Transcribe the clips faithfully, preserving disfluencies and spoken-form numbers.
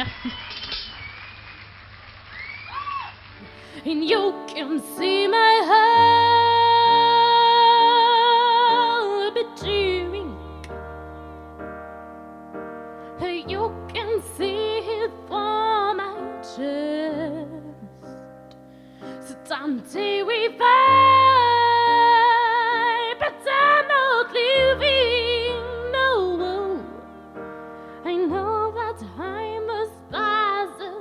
Merci. And you can see my heart beating. You can see it from my chest. So someday we fight, but I'm not leaving. No, I know that I must pass this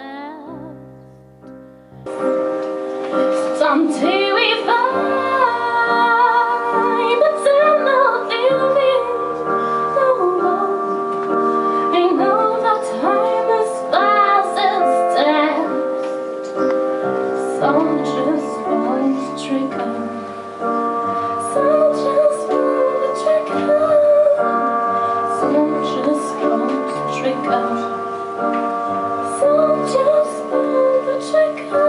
test. Someday we fight, but I'm not leaving. No, I know that I must pass this test. Some just won't trigger. Some just won't trigger. Some just won't trigger. Some just won't trigger.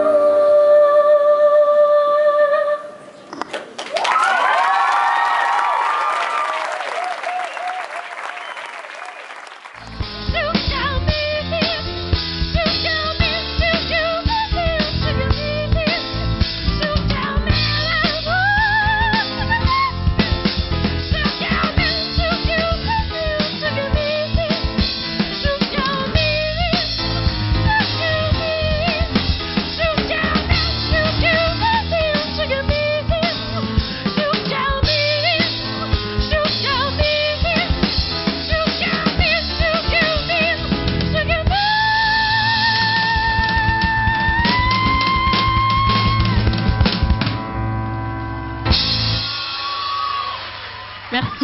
Merci.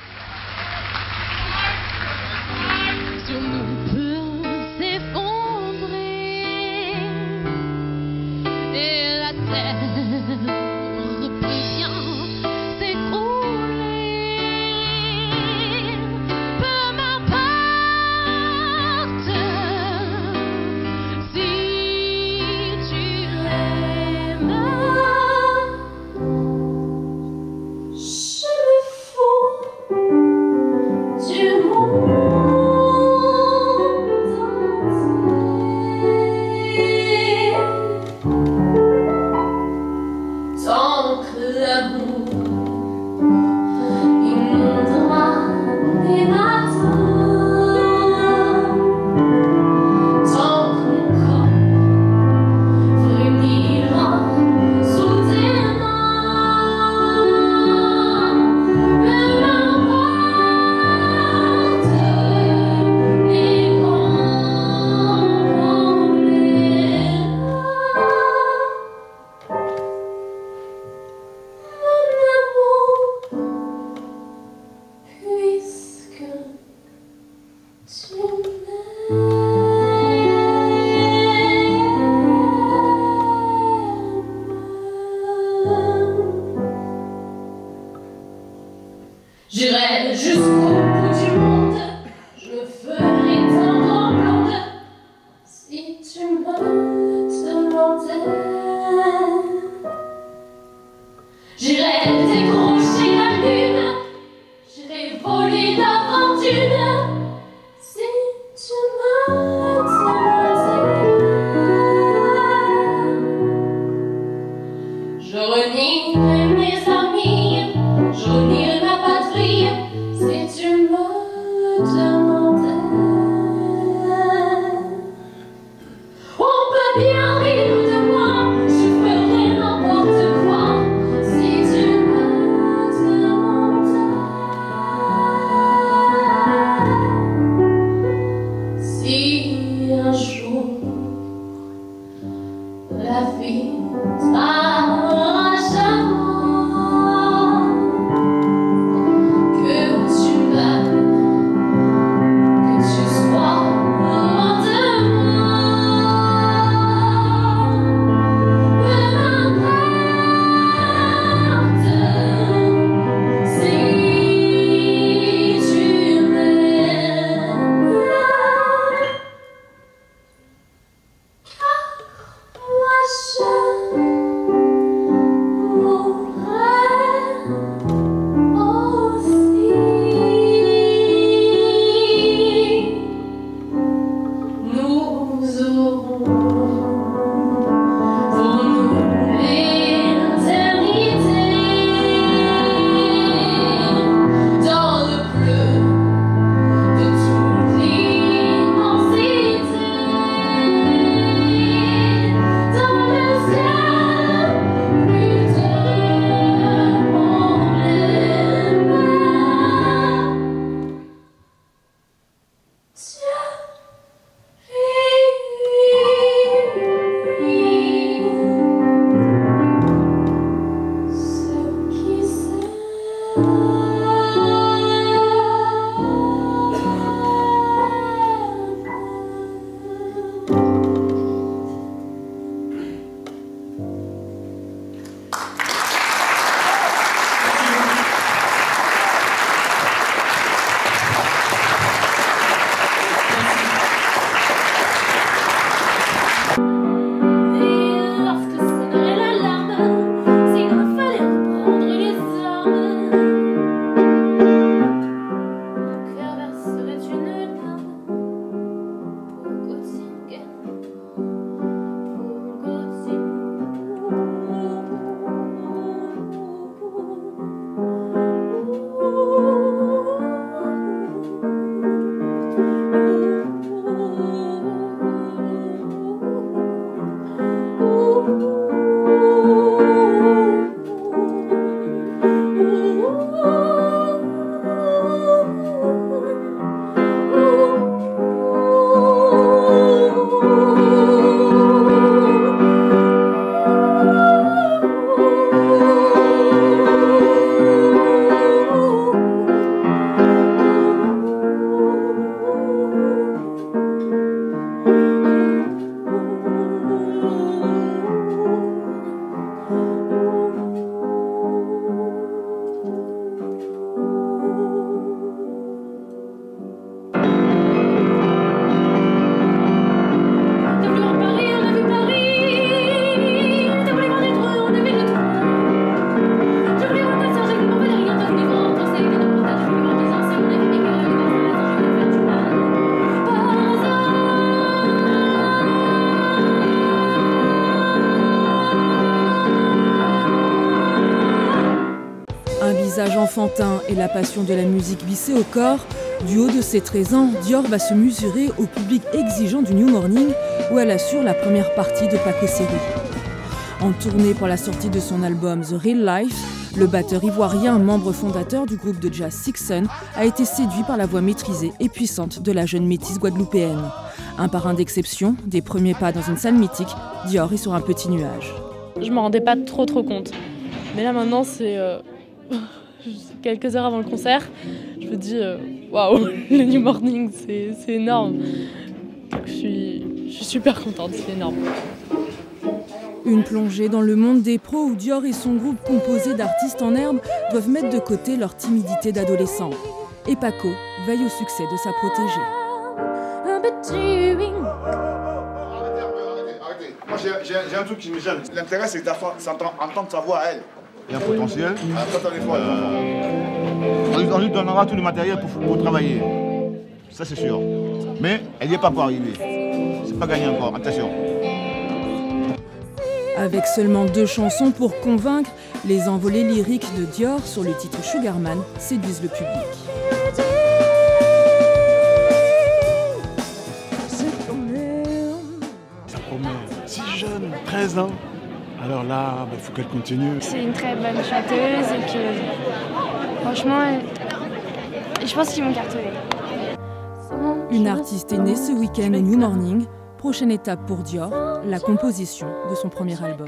Sur nous peut s'effondrer et la terre peut bien s'écrouler. Peu m'importe si tu l'aimes. J'irai jusqu'au bout du monde, je ferai ton grand monde, si tu me demandais. J'irai décrocher la lune, j'irai voler d'aventure, si tu me demandais. Je renierai mes amis, je renierai ma patrie, si tu me demandais. On peut bien rire de moi, je ferai n'importe quoi, si tu me demandais. enfantin et la passion de la musique vissée au corps, du haut de ses treize ans, Dior va se mesurer au public exigeant du New Morning où elle assure la première partie de Paco Série. En tournée pour la sortie de son album The Real Life, le batteur ivoirien, membre fondateur du groupe de jazz Six Sun, a été séduit par la voix maîtrisée et puissante de la jeune métisse guadeloupéenne. Un parrain d'exception, des premiers pas dans une salle mythique, Dior est sur un petit nuage. Je ne m'en rendais pas trop trop compte. Mais là maintenant, c'est euh, quelques heures avant le concert, je me dis waouh, wow, le New Morning, c'est énorme. Donc, je suis, je suis super contente, c'est énorme. Une plongée dans le monde des pros où Dior et son groupe composé d'artistes en herbe doivent mettre de côté leur timidité d'adolescent. Et Paco veille au succès de sa protégée. Moi j'ai un truc qui me gêne. L'intérêt c'est d'entendre sa voix à elle. Il y a un potentiel. On lui donnera tout le matériel pour, pour travailler. Ça c'est sûr. Mais elle n'y est pas pour arriver. C'est pas gagné encore, attention. Avec seulement deux chansons pour convaincre, les envolées lyriques de Dior sur le titre Sugarman séduisent le public. Ça promet. Si jeune, treize ans. Alors là, il bah, faut qu'elle continue. C'est une très bonne chanteuse et que franchement, elle... je pense qu'ils vont cartonner. Une artiste est née ce week-end au New Morning. Prochaine étape pour Dior, la composition de son premier album.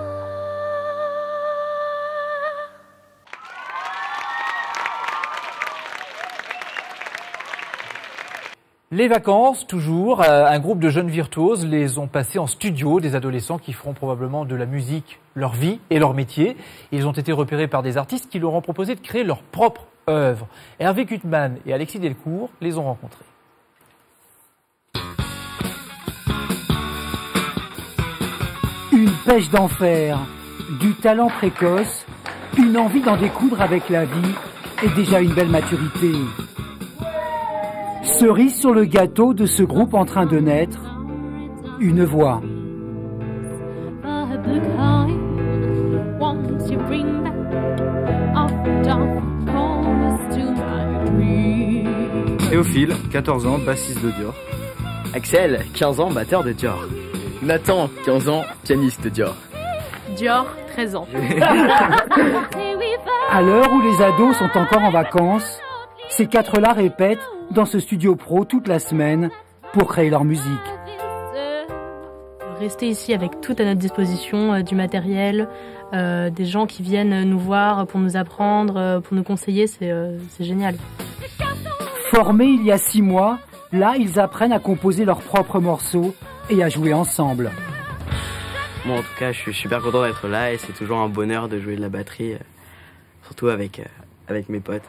Les vacances, toujours. Un groupe de jeunes virtuoses les ont passés en studio, des adolescents qui feront probablement de la musique leur vie et leur métier. Ils ont été repérés par des artistes qui leur ont proposé de créer leur propre œuvre. Hervé Gutmann et Alexis Delcourt les ont rencontrés. Une pêche d'enfer, du talent précoce, une envie d'en découdre avec la vie et déjà une belle maturité. Cerise sur le gâteau de ce groupe en train de naître, une voix. Théophile, quatorze ans, bassiste de Dior. Axel, quinze ans, batteur de Dior. Nathan, quinze ans, pianiste de Dior. Dior, treize ans. À l'heure où les ados sont encore en vacances, ces quatre-là répètent dans ce studio pro toute la semaine pour créer leur musique. Rester ici avec tout à notre disposition, euh, du matériel, euh, des gens qui viennent nous voir pour nous apprendre, euh, pour nous conseiller, c'est euh, génial. Formés il y a six mois, là ils apprennent à composer leurs propres morceaux et à jouer ensemble. Moi en tout cas je suis super content d'être là et c'est toujours un bonheur de jouer de la batterie, euh, surtout avec, euh, avec mes potes.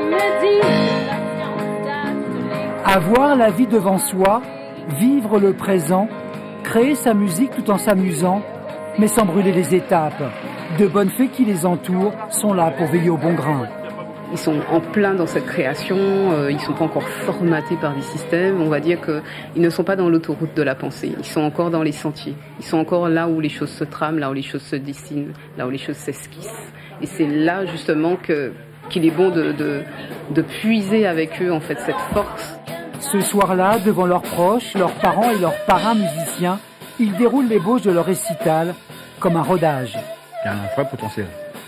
Avoir la vie devant soi, vivre le présent, créer sa musique tout en s'amusant, mais sans brûler les étapes. De bonnes fées qui les entourent sont là pour veiller au bon grain. Ils sont en plein dans cette création, euh, ils ne sont pas encore formatés par des systèmes, on va dire qu'ils ne sont pas dans l'autoroute de la pensée, ils sont encore dans les sentiers, ils sont encore là où les choses se trament, là où les choses se dessinent, là où les choses s'esquissent. Et c'est là justement que qu'il est bon de, de, de puiser avec eux en fait cette force. Ce soir-là, devant leurs proches, leurs parents et leurs parrains musiciens, ils déroulent l'ébauche de leur récital comme un rodage. Il y a un vrai potentiel.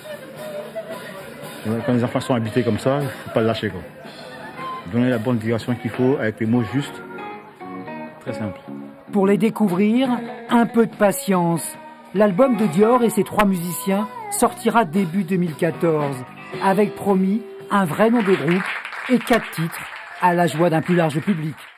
Quand les enfants sont habités comme ça, il ne faut pas le lâcher, quoi. Donner la bonne direction qu'il faut avec les mots justes. Très simple. Pour les découvrir, un peu de patience. L'album de Dior et ses trois musiciens sortira début deux mille quatorze, avec promis un vrai nom de groupe et quatre titres à la joie d'un plus large public.